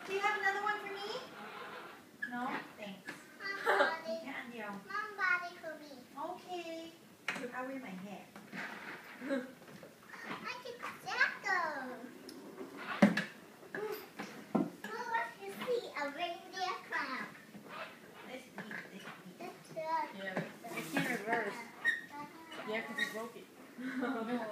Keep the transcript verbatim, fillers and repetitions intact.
Do you have another one for me? No? Thanks. Mom, body. แค่อันเดียว Mom, body for me. Okay. I wear my hair. I can jackal. Well, what you see a reindeer clown. Let's eat. Let's eat. That's right. Yeah, it can't reverse. You have to be broken. No,